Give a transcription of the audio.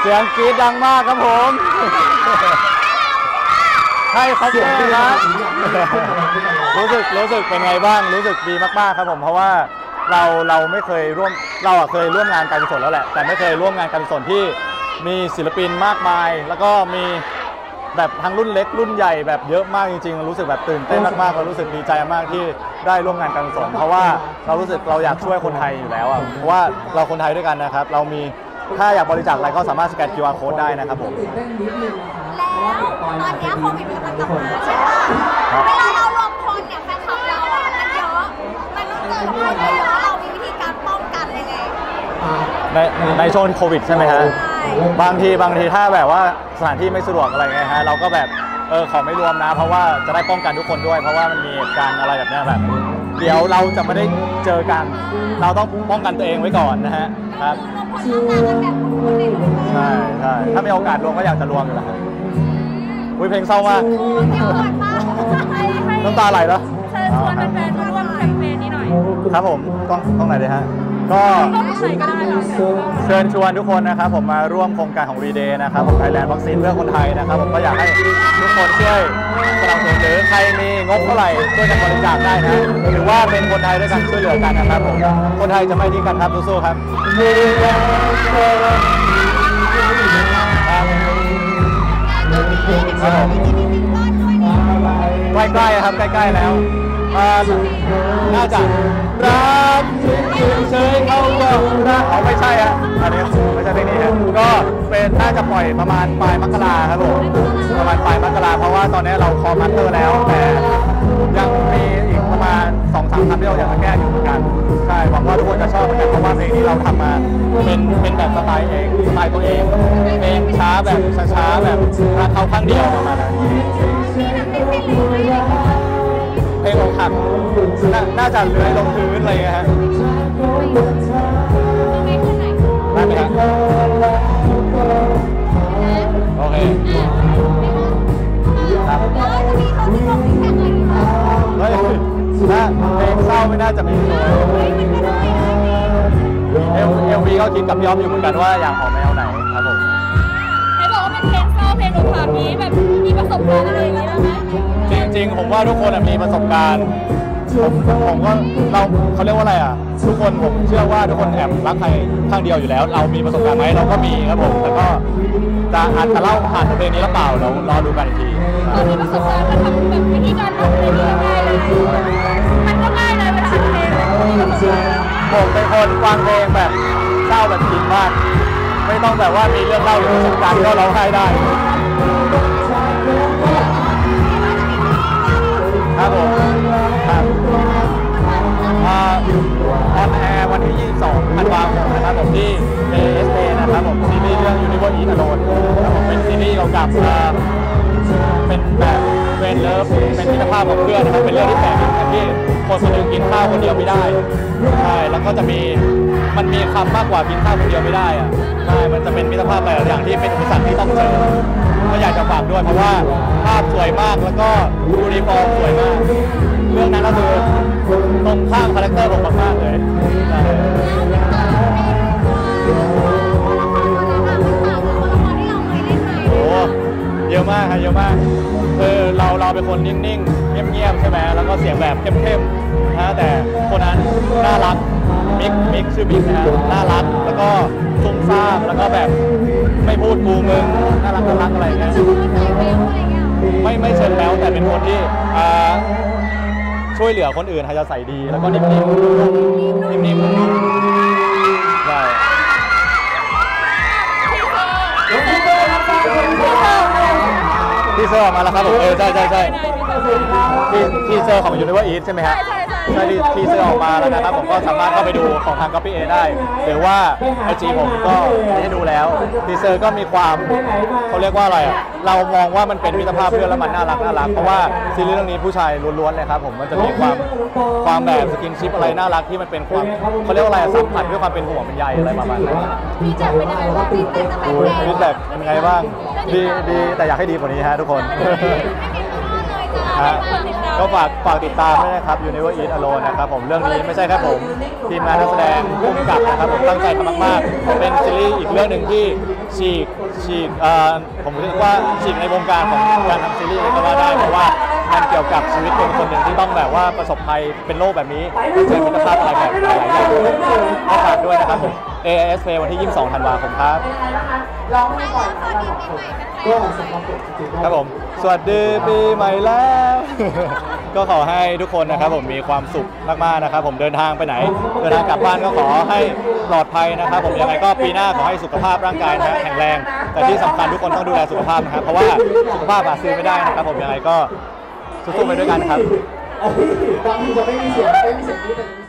เสียงกรี๊ดดังมากครับผมให้คอปเตอร์ครับรู้สึกเป็นไงบ้างรู้สึกดีมากๆครับผมเพราะว่าเราไม่เคยร่วมเราเคยร่วมงานการกุศลแล้วแหละแต่ไม่เคยร่วมงานการกุศลที่มีศิลปินมากมายแล้วก็มีแบบทั้งรุ่นเล็กรุ่นใหญ่แบบเยอะมากจริงๆรู้สึกแบบตื่นเต้นมากๆเรารู้สึกดีใจมากที่ได้ร่วมงานการกุศลเพราะว่าเรารู้สึกเราอยากช่วยคนไทยอยู่แล้วเพราะว่าเราคนไทยด้วยกันนะครับเรามีถ้าอยากบริจาคอะไรก็สามารถสแกน QR Code ได้นะครับผมแล้วตอนนี้โควิดมันกำลังกลับมาใช่ป่ะเวลาเรารวมคนเนี่ยแฟนคลับเราอ่ะมันเยอะมันต้องเจอกับคนเยอะเรามีวิธีการป้องกันยังไงในช่วงโควิดใช่ไหมฮะบางทีถ้าแบบว่าสถานที่ไม่สะดวกอะไรไงฮะเราก็แบบขอไม่รวมนะเพราะว่าจะได้ป้องกันทุกคนด้วยเพราะว่ามันมีเหตุการณ์อะไรแบบนี้แบบเดี๋ยวเราจะไม่ได้เจอกันเราต้องป้องกันตัวเองไว้ก่อนนะฮะครับใช่ถ้ามีโอกาสรวมก็อยากจะรวมอยู่แล้วอุ้ยเพลงเศร้ามากน้ำตาไหลแล้วเชิญชวนแฟนๆมาร่วมแคมเปญนี้หน่อยครับผมต้องไหนเลยฮะก็เชิญชวนทุกคนนะครับผมมาร่วมโครงการของ V-Day นะครับผมไทยแลนด์วัคซีนเพื่อคนไทยนะครับผมก็อยากให้ทุกคนช่วยสนับสนุนหรือใครมีงบเท่าไหร่ช่วยกันบริจาคได้นะหรือว่าเป็นคนไทยด้วยกันช่วยเหลือกันนะครับผมคนไทยจะไม่ทิ้งกันครับสู้ๆครับใกล้ๆครับใกล้ๆแล้วน่าจะรักเฉยๆเขาก็รักไม่ใช่ฮะอันนี้ไม่ใช่เพลงนี้ฮะก็เป็นน่าจะปล่อยประมาณปลายมกราครับผมประมาณปลายมกราเพราะว่าตอนนี้เราคอมัตเตอร์แล้วแต่ยังมีอีกประมาณ 2-3 คำที่เราอยากจะแก้อยู่เหมือนกันใช่หวังว่าทุกคนจะชอบเหมือนกันเพราะว่าเพลงนี้เราทำมาเป็นแบบสไตล์ตัวเองเพลงช้าแบบช้าแบบรักเขาข้างเดียวประมาณนั้นเพลงของขับน่าจะเลื้อยลงพื้นอะไรเงี้ยฮะได้ไหมครับโอเคครับเฮ้ยเพลงเศร้าไม่น่าจะมีตัวLV ก็คิดกับยอมอยู่เหมือนกันว่าอยากออกแนวไหนครับผมให้บอกว่าเป็นเพลงเศร้าเพลงอกหักนี้แบบมีประสบการณ์อะไรอย่างเงี้ยไหมจริงๆผมว่าทุกคนมีประสบการณ์ผมก็เขาเรียกว่าอะไรทุกคนผมเชื่อว่าทุกคนแอบรักใครข้างเดียวอยู่แล้วเรามีประสบการณ์ไหมเราก็มีครับผมแล้วก็อาจจะเล่าผ่านเพลงนี้หรือเปล่าเรารอดูกันอีกทีมีประสบการณ์มาทำแบบวิธีการทำเพลงนี้ง่ายเลยมันก็ง่ายเลยเวลาอัดเพลงผมเป็นคนฟังเพลงแบบเศร้าแบบจริงมากไม่ต้องแบบว่ามีเรื่องเล่าหรือประสบการณ์ก็ร้องไห้ได้ครับผมครับออนแอร์วันที่ 22 ธันวาคมนะครับผมที่ ASA นะครับผมซีรีส์เรื่อง Universe Eat Alone ครับผมเป็นซีรีส์เกี่ยวกับเป็นแบบเฟรนด์เลิฟเป็นมิตรภาพของเพื่อนนะครับเป็นเรื่องที่แปลกกันที่คนคนหนึ่งกินข้าวคนเดียวไม่ได้ใช่แล้วก็จะมันมีคำมากกว่ากินข้าวคนเดียวไม่ได้ใช่มันจะเป็นมิตรภาพหลายอย่างที่เป็นอุปสรรคที่ต้องเจอก็อยากจะฝากด้วยเพราะว่าภาพสวยมากแล้วก็ยูนิฟอร์มสวยมากเรื่องนั้นก็คือตรงข้ามคาแรคเตอร์ผมมากๆเลยโอ้เยอะมากครับเยอะมากคือเราเป็นคนนิ่งๆเงียบๆใช่ไหมแล้วก็เสียงแบบเข้มๆนะแต่คนนั้นน่ารักมิกชื่อมิกนะฮะน่ารักแล้วก็ซุ่มซ่ามแล้วก็แบบไม่พูดกูมึงน่ารักอะไรเงี้ยไม่เชิญแล้วแต่เป็นคนที่ช่วยเหลือคนอื่นจะใส่ดีแล้วก็นิ่มๆได้ที่เซอร์ออกมาแล้วครับผมใช่ที่เซอร์ของ Universe Eat ใช่ไหมฮะใช่ที่เซอร์ออกมาแล้วนะครับผมก็สามารถเข้าไปดูของทาง Copy A ได้หรือว่า IG ผมก็ได้ดูแล้วทีเซอร์ก็มีความเขาเรียกว่าอะไรเรามองว่ามันเป็นมิตรภาพเพื่อนแล้วมันน่ารักเพราะว่าซีรีส์เรื่องนี้ผู้ชายล้วนๆเลยครับผมมันจะมีความแบบสกินชิปอะไรน่ารักที่มันเป็นความเขาเรียกว่าอะไรสัมผัสด้วยความเป็นห่วงเป็นใยอะไรประมาณนั้นฟีดแบ็กเป็นยังไงบ้างฟีดแบ็กเป็นยังไงบ้างดีแต่อยากให้ดีกว่านี้ฮะทุกคนก็ฝากติดตามด้วยนะครับ You Never Eat Alone นะครับผมเรื่องนี้ไม่ใช่แค่ผมทีมงานนักแสดงผู้กำกับนะครับผมตั้งใจทำมากๆเป็นซีรีส์อีกเรื่องหนึ่งที่ฉีกผมคิดว่าฉีกในวงการของการทำซีรีส์ก็ว่าได้เพราะว่ามันเกี่ยวกับชีวิตคนหนึ่งที่ต้องแบบว่าประสบภัยเป็นโรคแบบนี้เจอมิตรภาพอะไรแบบหลายอย่างก็ฝากด้วยนะครับผม AIS Play วันที่ 22 ธันวาคมครับลองให้ก่อนสวัสดีปีใหม่เป็นแฟนครับผมสวัสดีปีใหม่แล้ว ก็ขอให้ทุกคนนะครับผมมีความสุขมากๆนะครับผมเดินทางไปไหนเดินทางกลับบ้านก็ขอให้ปลอดภัยนะครับผมยังไงก็ปีหน้าขอให้สุขภาพร่างกายนะแข็งแรงแต่ที่สำคัญทุกคนต้องดูแลสุขภาพนะครับเพราะว่าสุขภาพหาซื้อไม่ได้นะครับผมยังไงก็สู้ๆไปด้วยกันครับบางทีจะไม่มีเสียงนี้